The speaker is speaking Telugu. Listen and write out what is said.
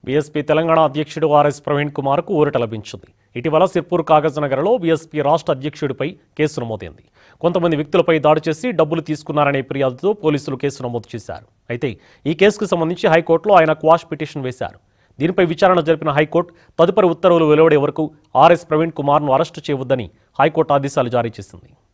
బీఎస్పీ తెలంగాణ అధ్యక్షుడు ఆర్ఎస్ ప్రవీణ్ కుమార్కు ఊరట లభించింది. ఇటీవల సిర్పూర్ కాగజ్నగర్లో బీఎస్పీ రాష్ట్ర అధ్యక్షుడిపై కేసు నమోదైంది. కొంతమంది వ్యక్తులపై దాడి చేసి డబ్బులు తీసుకున్నారనే ఫిర్యాదుతో పోలీసులు కేసు నమోదు చేశారు. అయితే ఈ కేసుకు సంబంధించి హైకోర్టులో ఆయన క్వాష్ పిటిషన్ వేశారు. దీనిపై విచారణ జరిపిన హైకోర్టు తదుపరి ఉత్తర్వులు వెలువడే వరకు ఆర్ఎస్ ప్రవీణ్ కుమార్ను అరెస్టు చేయవద్దని హైకోర్టు ఆదేశాలు జారీ చేసింది.